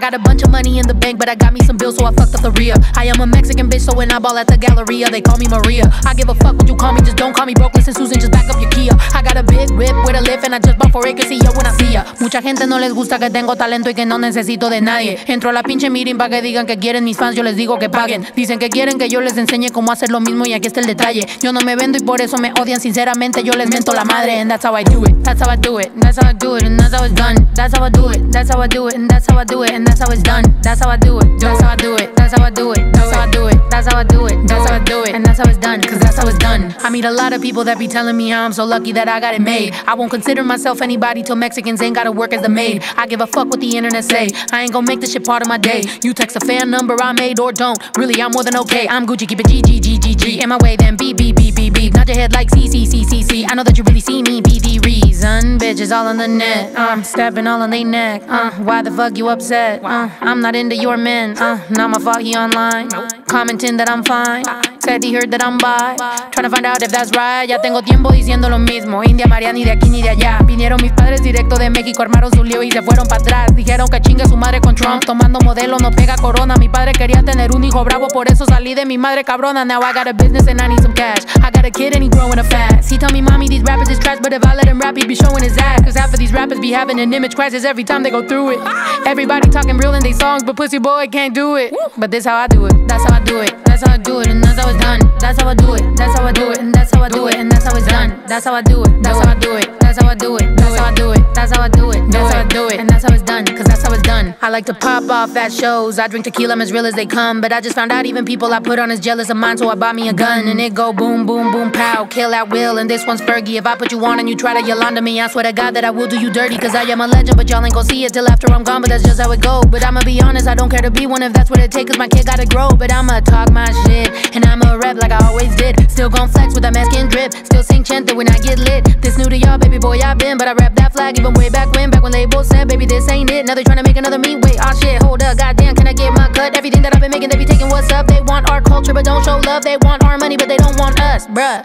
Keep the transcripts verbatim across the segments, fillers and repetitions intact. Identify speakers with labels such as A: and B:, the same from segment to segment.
A: got a bunch of money in the bank, but I got me some bills, so I fucked up the R I A. I am a Mexican bitch, so when I ball at the Galleria, they call me Maria. I give a fuck what you call me, just don't call me broke. Listen, Susan, just back up your Kia. I got a big whip with a lift, and I just bought four acres, y yo una silla. Mucha gente no les gusta que tengo talento y que no necesito de nadie. Entro a la pinche meeting pa' que digan que quieren mis fans, yo les digo que paguen. Dicen que quieren que yo les enseñe cómo hacer lo mismo, y aquí está el detalle. Yo no me vendo y por eso me odian, sinceramente yo les mento la madre. And that's how I do it, that's how I do it, that's how I do it, and that's how it's done. That's how I do it, that's how I do it, and that's how I do it, and that's how it's done. That's how I do it, that's how I do it, that's how I do it, that's how I do it, that's how I do it, that's how I do it, and that's how it's done, cause that's how it's done. I meet a lot of people that be telling me how I'm so lucky that I got it made. I won't consider myself anybody till Mexicans ain't gotta work as the maid. I give a fuck what the internet say, I ain't gon' make this shit part of my day. You text a fan number I made or don't, really I'm more than okay. I'm Gucci, keep it G, G, G, G, G. In my way then beep, beep, beep, beep, beep. Nod your head like C, C, C, C, C. I know that you really see me, be the reason. Bitches all on the net, uh, stepping all on they neck, uh, why the fuck you upset? Uh, I'm not into your men, uh, not my fault he online, commenting that I'm fine. Said he heard that I'm bi, trying to find out if that's right. Ya tengo tiempo diciendo lo mismo, India María ni de aquí ni de allá. Vinieron mis padres directo de México, armaron su lío y se fueron para atrás. Dijeron que chingue su madre con Trump, tomando modelo no pega corona. Mi padre quería tener un hijo bravo, por eso salí de mi madre cabrona. Now I got a business and I need some cash. I got a kid and he growing up fast. He tell me, mommy, these rappers is trash, but if I let him rap, he be showing his ass. Cause half of these rappers be having an image crisis every time they go through it. Everybody talking real in they songs, but pussy boy can't do it. But this how I do it, that's how I do it, that's how I do it, and that's how it's done. That's how I do it, that's how I do it, and that's how I do it, and that's how it's done. That's how I do it, that's how I do it, that's how I do it, that's how I do it, that's how I do it, that's how I do it, and that's how it's done, cause that's how it's done. I like to pop off at shows, I drink tequila, I'm as real as they come. But I just found out even people I put on is jealous of mine, so I bought me a gun. And it go boom, boom, boom, pow, kill at will. And this one's Fergie, if I put you on and you try to yell onto me, I swear to God that I will do you dirty. Cause I am a legend, but y'all ain't gon' see it till after I'm gone. But that's just how it go. But I'ma be honest, I don't care to be one if that's what it takes, cause my kid gotta grow. But I'ma talk my shit, and I'ma rap like I always did. Still gon' flex with that mask and drip, still sing chante when I get lit. This new to y'all, baby boy, I been, but I rap that flag even way back when. Back when they both said, baby, this ain't it. Now they tryna make another me. Wait, aw shit, hold up, goddamn, can I get my cut? Everything that I've been making, they be taking what's up. They want our culture, but don't show love. They want our money, but they don't want us, bruh.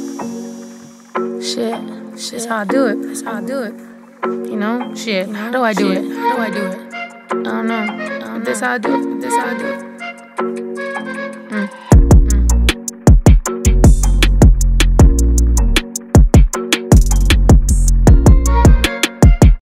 A: Shit, shit's how I do it. That's how I do it. You know, shit. How do I do it? How do I do it? I don't know. This how I do it. This how I do it.